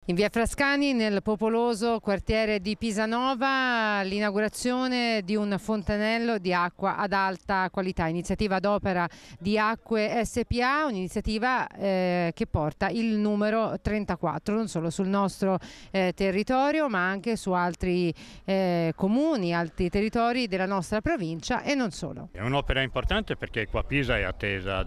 In via Frascani, nel popoloso quartiere di Pisanova, l'inaugurazione di un fontanello di acqua ad alta qualità, iniziativa ad opera di Acque SpA, un'iniziativa che porta il numero 34, non solo sul nostro territorio ma anche su altri comuni, altri territori della nostra provincia e non solo. È un'opera importante perché qua Pisa è attesa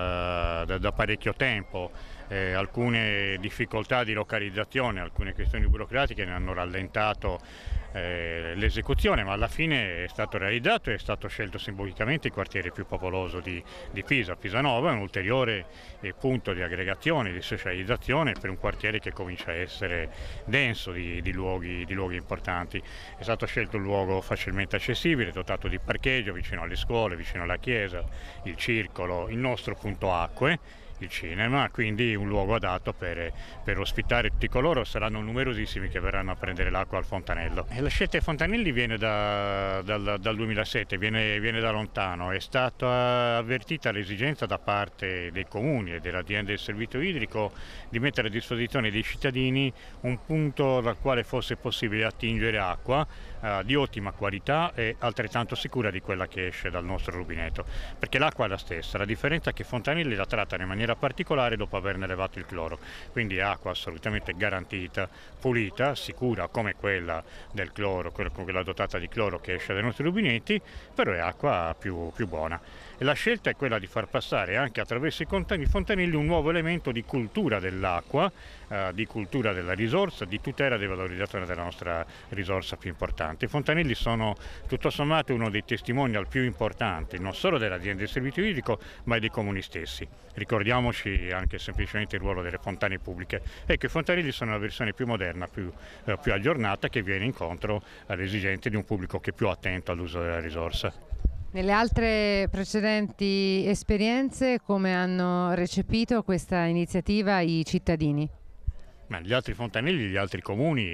da parecchio tempo. Alcune difficoltà di localizzazione, alcune questioni burocratiche ne hanno rallentato l'esecuzione, ma alla fine è stato realizzato e è stato scelto simbolicamente il quartiere più popoloso di Pisa. Pisanova è un ulteriore punto di aggregazione, di socializzazione per un quartiere che comincia a essere denso di luoghi importanti. È stato scelto un luogo facilmente accessibile, dotato di parcheggio, vicino alle scuole, vicino alla chiesa, il circolo, il nostro punto acque, il cinema, quindi un luogo adatto per ospitare tutti coloro, saranno numerosissimi che verranno a prendere l'acqua al fontanello. E la scelta dei fontanelli viene dal 2007, viene da lontano, è stata avvertita l'esigenza da parte dei comuni e delle aziende del servizio idrico di mettere a disposizione dei cittadini un punto dal quale fosse possibile attingere acqua di ottima qualità e altrettanto sicura di quella che esce dal nostro rubinetto, perché l'acqua è la stessa, la differenza è che Fontanelli la trattano in maniera particolare dopo averne levato il cloro, quindi è acqua assolutamente garantita, pulita, sicura come quella del cloro, quella dotata di cloro che esce dai nostri rubinetti, però è acqua più buona. E la scelta è quella di far passare anche attraverso i fontanelli un nuovo elemento di cultura dell'acqua, di cultura della risorsa, di tutela e valorizzazione della nostra risorsa più importante. I fontanelli sono tutto sommato uno dei testimonial più importanti, non solo dell'azienda del servizio idrico, ma dei comuni stessi. Ricordiamoci anche semplicemente il ruolo delle fontane pubbliche. Ecco, i fontanelli sono la versione più moderna, più aggiornata, che viene incontro alle esigenze di un pubblico che è più attento all'uso della risorsa. Nelle altre precedenti esperienze come hanno recepito questa iniziativa i cittadini? Gli altri fontanelli, gli altri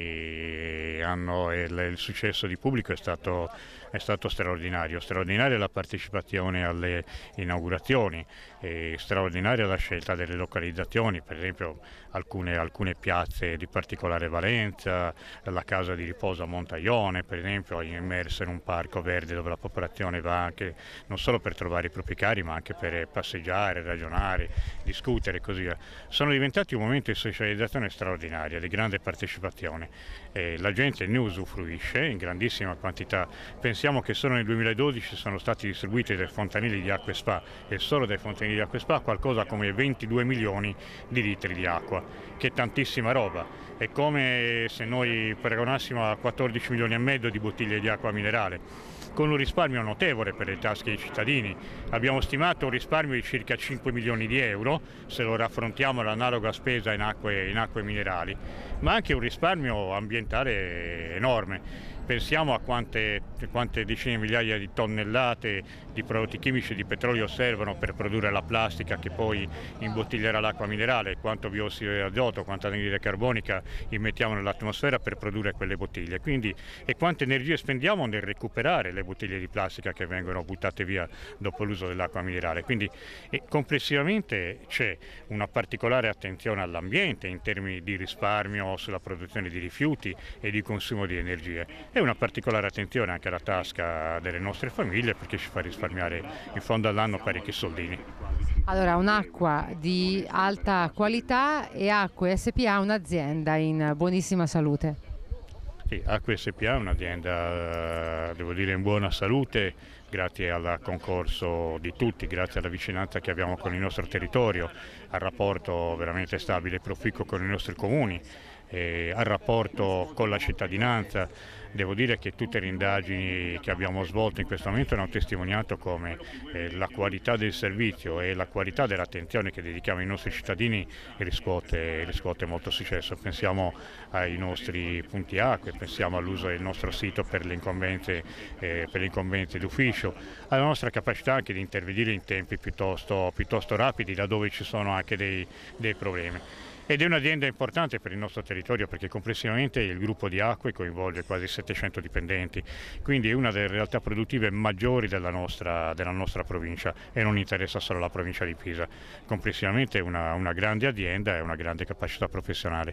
comuni hanno il successo di pubblico è stato straordinario. Straordinaria la partecipazione alle inaugurazioni, straordinaria la scelta delle localizzazioni, per esempio alcune piazze di particolare valenza, la casa di riposo a Montaione, per esempio, immersa in un parco verde dove la popolazione va anche non solo per trovare i propri cari, ma anche per passeggiare, ragionare, discutere e così via. Sono diventati un momento di socializzazione straordinaria, di grande partecipazione. La gente ne usufruisce in grandissima quantità. Pensiamo che solo nel 2012 sono stati distribuiti dai fontanili di Acque SpA e solo dai fontanili di Acque SpA qualcosa come 22 milioni di litri di acqua, che è tantissima roba. È come se noi paragonassimo a 14 milioni e mezzo di bottiglie di acqua minerale, con un risparmio notevole per le tasche dei cittadini. Abbiamo stimato un risparmio di circa 5 milioni di euro, se lo raffrontiamo all'analoga spesa in acque minerali, ma anche un risparmio ambientale enorme. Pensiamo a quante decine di migliaia di tonnellate di prodotti chimici di petrolio servono per produrre la plastica che poi imbottiglierà l'acqua minerale, quanto biossido di azoto, quanta anidride carbonica immettiamo nell'atmosfera per produrre quelle bottiglie. Quindi, e quante energie spendiamo nel recuperare le bottiglie di plastica che vengono buttate via dopo l'uso dell'acqua minerale. Quindi complessivamente c'è una particolare attenzione all'ambiente in termini di risparmio sulla produzione di rifiuti e di consumo di energie. E una particolare attenzione anche alla tasca delle nostre famiglie, perché ci fa risparmiare in fondo all'anno parecchi soldini. Allora, un'acqua di alta qualità e Acque SpA, un'azienda in buonissima salute. Sì, Acque SpA è un'azienda, devo dire, in buona salute, grazie al concorso di tutti, grazie alla vicinanza che abbiamo con il nostro territorio, al rapporto veramente stabile e proficuo con i nostri comuni, al rapporto con la cittadinanza. Devo dire che tutte le indagini che abbiamo svolto in questo momento hanno testimoniato come la qualità del servizio e la qualità dell'attenzione che dedichiamo ai nostri cittadini riscuote molto successo. Pensiamo ai nostri punti acque, pensiamo all'uso del nostro sito per le incombenze d'ufficio, alla nostra capacità anche di intervenire in tempi piuttosto rapidi laddove ci sono anche dei problemi. Ed è un'azienda importante per il nostro territorio perché complessivamente il gruppo di acque coinvolge quasi 700 dipendenti, quindi è una delle realtà produttive maggiori della nostra provincia e non interessa solo la provincia di Pisa. Complessivamente è una grande azienda e una grande capacità professionale.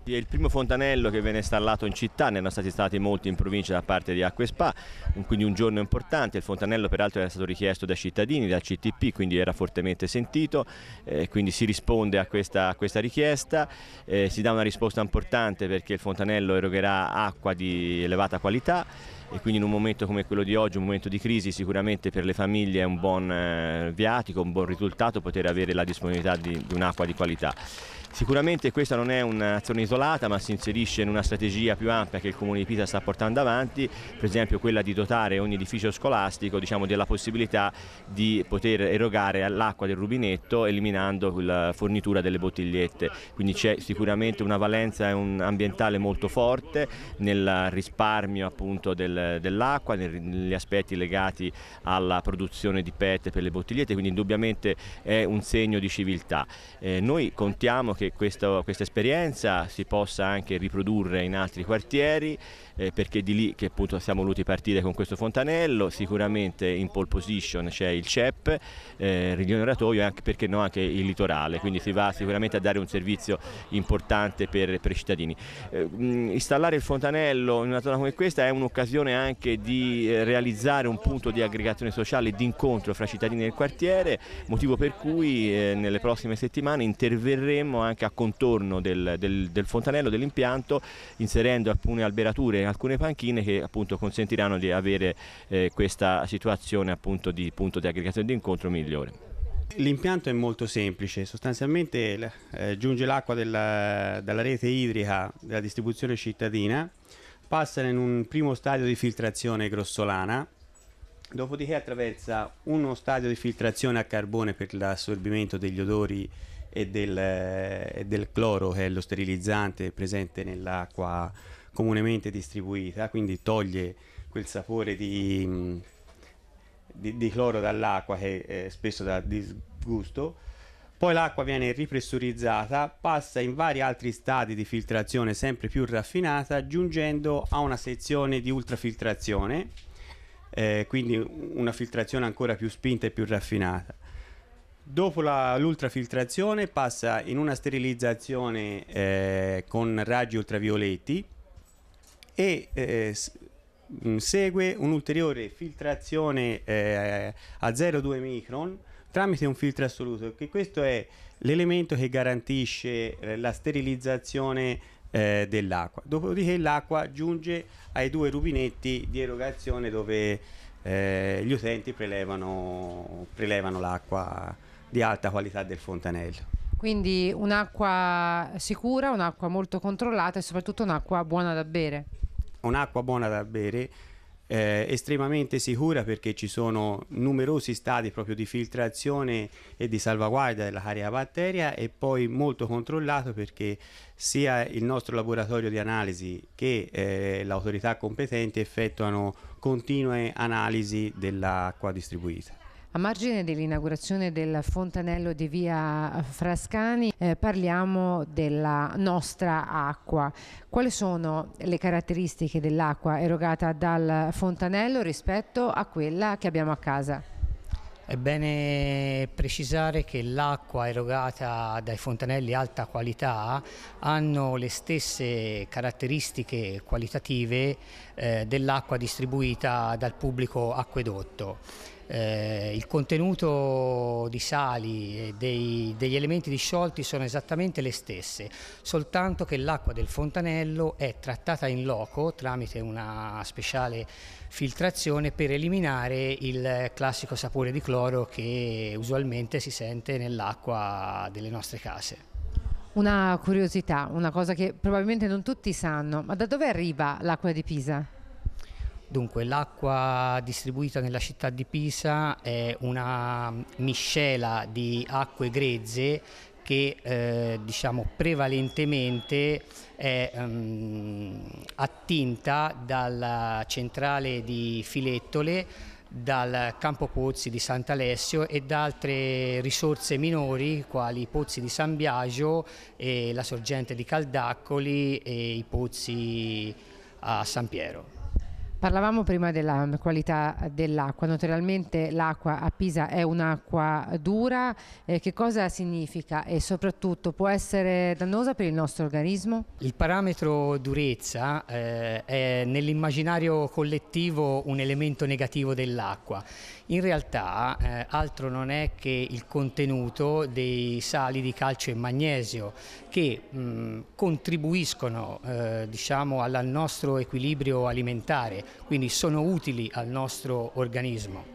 È il primo fontanello che viene installato in città, ne erano stati installati molti in provincia da parte di Acque Spa, quindi un giorno importante. Il fontanello peraltro era stato richiesto dai cittadini, dal CTP, quindi era fortemente sentito, quindi si risponde a questa richiesta, si dà una risposta importante perché il fontanello erogherà acqua di elevata qualità e quindi in un momento come quello di oggi, un momento di crisi, sicuramente per le famiglie è un buon viatico, un buon risultato poter avere la disponibilità di un'acqua di qualità. Sicuramente questa non è un'azione isolata, ma si inserisce in una strategia più ampia che il Comune di Pisa sta portando avanti, per esempio quella di dotare ogni edificio scolastico, diciamo, della possibilità di poter erogare l'acqua del rubinetto eliminando la fornitura delle bottigliette. Quindi c'è sicuramente una valenza ambientale molto forte nel risparmio appunto dell'acqua, negli aspetti legati alla produzione di PET per le bottigliette, quindi indubbiamente è un segno di civiltà. Noi contiamo che questa esperienza si possa anche riprodurre in altri quartieri, perché di lì che appunto siamo voluti partire con questo fontanello. Sicuramente in pole position c'è il CEP, Rione Oratoio e anche, perché no, anche il litorale, quindi si va sicuramente a dare un servizio importante per i cittadini. Installare il fontanello in una zona come questa è un'occasione anche di realizzare un punto di aggregazione sociale e di incontro fra cittadini del quartiere, motivo per cui nelle prossime settimane interverremo anche a contorno del fontanello, dell'impianto, inserendo alcune alberature e alcune panchine che appunto consentiranno di avere questa situazione appunto di punto di aggregazione e di incontro migliore. L'impianto è molto semplice, sostanzialmente giunge l'acqua dalla rete idrica della distribuzione cittadina, passa in un primo stadio di filtrazione grossolana, dopodiché attraversa uno stadio di filtrazione a carbone per l'assorbimento degli odori e del cloro, che è lo sterilizzante presente nell'acqua comunemente distribuita, quindi toglie quel sapore di cloro dall'acqua che spesso dà disgusto. Poi l'acqua viene ripressurizzata, passa in vari altri stadi di filtrazione sempre più raffinata, giungendo a una sezione di ultrafiltrazione, quindi una filtrazione ancora più spinta e più raffinata. Dopo l'ultrafiltrazione passa in una sterilizzazione con raggi ultravioletti e segue un'ulteriore filtrazione a 0,2 micron tramite un filtro assoluto, che questo è l'elemento che garantisce la sterilizzazione dell'acqua. Dopodiché l'acqua giunge ai due rubinetti di erogazione dove gli utenti prelevano l'acqua di alta qualità del fontanello. Quindi un'acqua sicura, un'acqua molto controllata e soprattutto un'acqua buona da bere. Un'acqua buona da bere, estremamente sicura, perché ci sono numerosi stadi proprio di filtrazione e di salvaguardia della carica batteria, e poi molto controllato perché sia il nostro laboratorio di analisi che l'autorità competente effettuano continue analisi dell'acqua distribuita. A margine dell'inaugurazione del fontanello di via Frascani parliamo della nostra acqua. Quali sono le caratteristiche dell'acqua erogata dal fontanello rispetto a quella che abbiamo a casa? È bene precisare che l'acqua erogata dai fontanelli alta qualità hanno le stesse caratteristiche qualitative dell'acqua distribuita dal pubblico acquedotto. Il contenuto di sali e degli elementi disciolti sono esattamente le stesse, soltanto che l'acqua del fontanello è trattata in loco tramite una speciale filtrazione per eliminare il classico sapore di cloro che usualmente si sente nell'acqua delle nostre case. Una curiosità, una cosa che probabilmente non tutti sanno, ma da dove arriva l'acqua di Pisa? Dunque, l'acqua distribuita nella città di Pisa è una miscela di acque grezze che diciamo prevalentemente è attinta dalla centrale di Filettole, dal campo pozzi di Sant'Alessio e da altre risorse minori quali i pozzi di San Biagio e la sorgente di Caldaccoli e i pozzi a San Piero. Parlavamo prima della qualità dell'acqua, naturalmente l'acqua a Pisa è un'acqua dura, che cosa significa e soprattutto può essere dannosa per il nostro organismo? Il parametro durezza è nell'immaginario collettivo un elemento negativo dell'acqua. In realtà altro non è che il contenuto dei sali di calcio e magnesio che contribuiscono diciamo al nostro equilibrio alimentare, quindi sono utili al nostro organismo.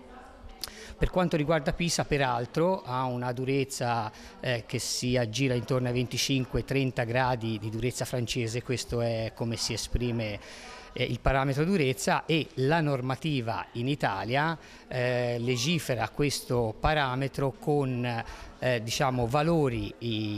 Per quanto riguarda Pisa, peraltro, ha una durezza che si aggira intorno ai 25-30 gradi di durezza francese, questo è come si esprime il parametro durezza, e la normativa in Italia legifera questo parametro con diciamo, valori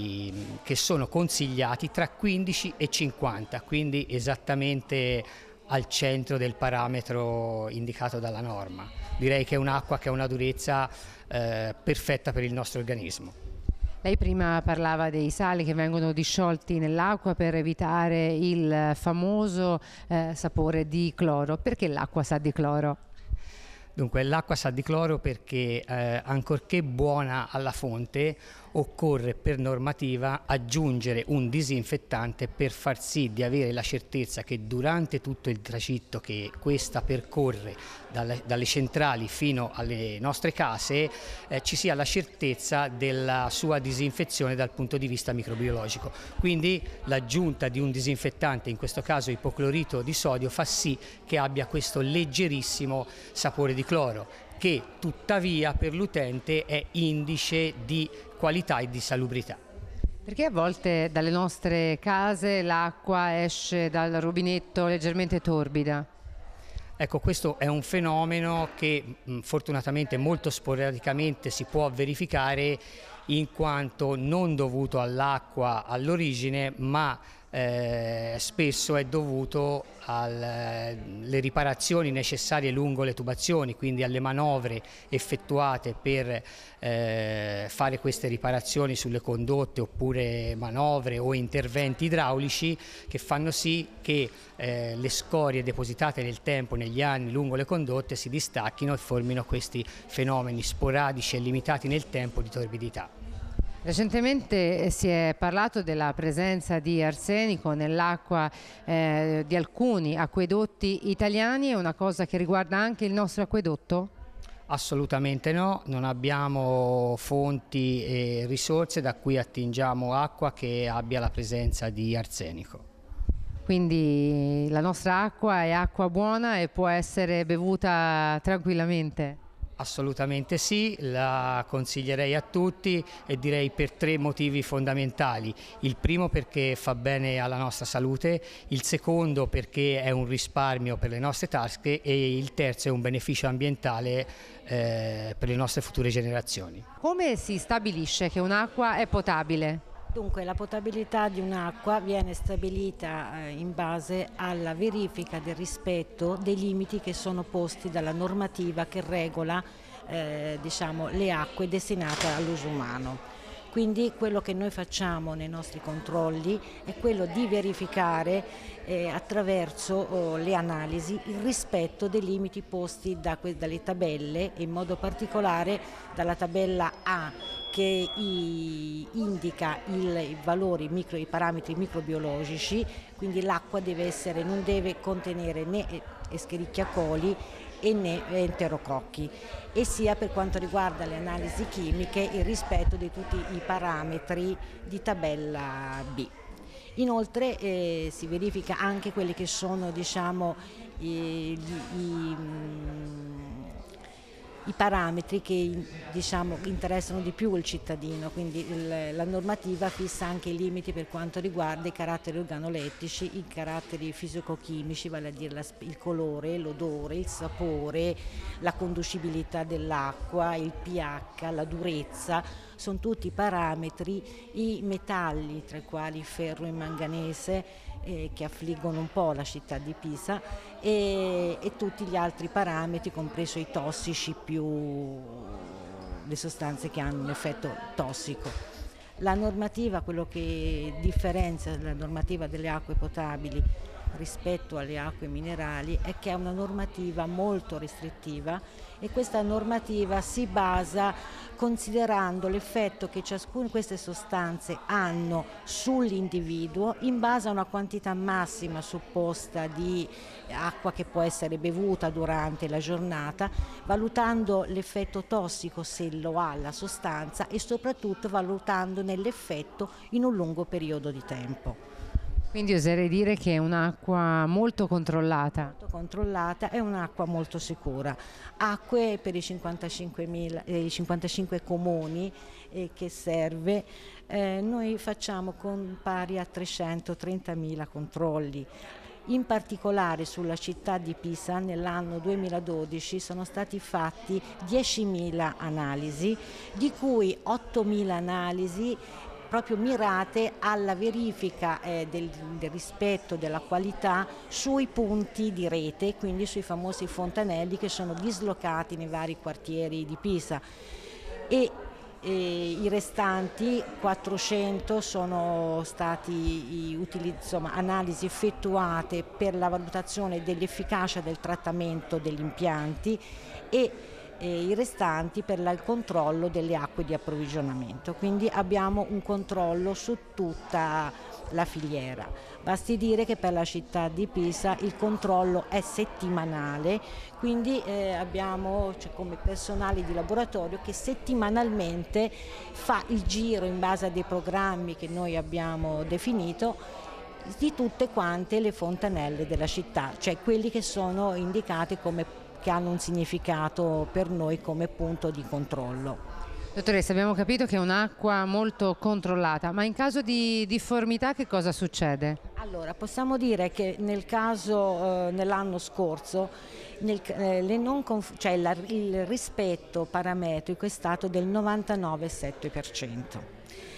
che sono consigliati tra 15 e 50, quindi esattamente al centro del parametro indicato dalla norma. Direi che è un'acqua che ha una durezza perfetta per il nostro organismo. Lei prima parlava dei sali che vengono disciolti nell'acqua per evitare il famoso sapore di cloro. Perché l'acqua sa di cloro? Dunque, l'acqua sa di cloro perché ancorché buona alla fonte, occorre per normativa aggiungere un disinfettante per far sì di avere la certezza che durante tutto il tragitto che questa percorre dalle centrali fino alle nostre case ci sia la certezza della sua disinfezione dal punto di vista microbiologico. Quindi l'aggiunta di un disinfettante, in questo caso ipoclorito di sodio, fa sì che abbia questo leggerissimo sapore di cloro, che tuttavia per l'utente è indice di qualità e di salubrità. Perché a volte dalle nostre case l'acqua esce dal rubinetto leggermente torbida? Ecco, questo è un fenomeno che fortunatamente molto sporadicamente si può verificare, in quanto non dovuto all'acqua all'origine, ma spesso è dovuto alle riparazioni necessarie lungo le tubazioni, quindi alle manovre effettuate per fare queste riparazioni sulle condotte, oppure manovre o interventi idraulici che fanno sì che le scorie depositate nel tempo, negli anni, lungo le condotte si distacchino e formino questi fenomeni sporadici e limitati nel tempo di torbidità. Recentemente si è parlato della presenza di arsenico nell'acqua di alcuni acquedotti italiani. È una cosa che riguarda anche il nostro acquedotto? Assolutamente no, non abbiamo fonti e risorse da cui attingiamo acqua che abbia la presenza di arsenico. Quindi la nostra acqua è acqua buona e può essere bevuta tranquillamente? Assolutamente sì, la consiglierei a tutti e direi per 3 motivi fondamentali. Il primo perché fa bene alla nostra salute, il secondo perché è un risparmio per le nostre tasche e il terzo è un beneficio ambientale per le nostre future generazioni. Come si stabilisce che un'acqua è potabile? Dunque, la potabilità di un'acqua viene stabilita in base alla verifica del rispetto dei limiti che sono posti dalla normativa che regola diciamo, le acque destinate all'uso umano. Quindi quello che noi facciamo nei nostri controlli è quello di verificare attraverso le analisi il rispetto dei limiti posti dalle tabelle, e in modo particolare dalla tabella A, che indica i valori, i parametri microbiologici, quindi l'acqua non deve contenere né Escherichia coli e né enterococchi, e sia per quanto riguarda le analisi chimiche il rispetto di tutti i parametri di tabella B. Inoltre si verifica anche quelli che sono, diciamo, i parametri che, diciamo, interessano di più il cittadino, quindi la normativa fissa anche i limiti per quanto riguarda i caratteri organolettici, i caratteri fisico-chimici, vale a dire il colore, l'odore, il sapore, la conducibilità dell'acqua, il pH, la durezza. Sono tutti parametri, i metalli, tra i quali il ferro e il manganese, che affliggono un po' la città di Pisa, e tutti gli altri parametri, compreso i tossici, più le sostanze che hanno un effetto tossico. La normativa, quello che differenzia la normativa delle acque potabili rispetto alle acque minerali è che è una normativa molto restrittiva e questa normativa si basa considerando l'effetto che ciascuna di queste sostanze hanno sull'individuo in base a una quantità massima supposta di acqua che può essere bevuta durante la giornata, valutando l'effetto tossico se lo ha la sostanza e soprattutto valutandone l'effetto in un lungo periodo di tempo. Quindi oserei dire che è un'acqua molto controllata. Molto controllata, è un'acqua molto sicura. Acque per i 55 comuni che serve, noi facciamo con pari a 330.000 controlli. In particolare sulla città di Pisa nell'anno 2012 sono stati fatti 10.000 analisi, di cui 8.000 analisi proprio mirate alla verifica del rispetto della qualità sui punti di rete, quindi sui famosi fontanelli che sono dislocati nei vari quartieri di Pisa. E i restanti 400 sono stati analisi effettuate per la valutazione dell'efficacia del trattamento degli impianti e i restanti per il controllo delle acque di approvvigionamento. Quindi abbiamo un controllo su tutta la filiera. Basti dire che per la città di Pisa il controllo è settimanale, quindi abbiamo come personale di laboratorio che settimanalmente fa il giro in base a dei programmi che noi abbiamo definito di tutte quante le fontanelle della città, cioè quelli che sono indicati che hanno un significato per noi come punto di controllo. Dottoressa, abbiamo capito che è un'acqua molto controllata, ma in caso di difformità che cosa succede? Allora, possiamo dire che nel caso nell'anno scorso il rispetto parametrico è stato del 99,7%.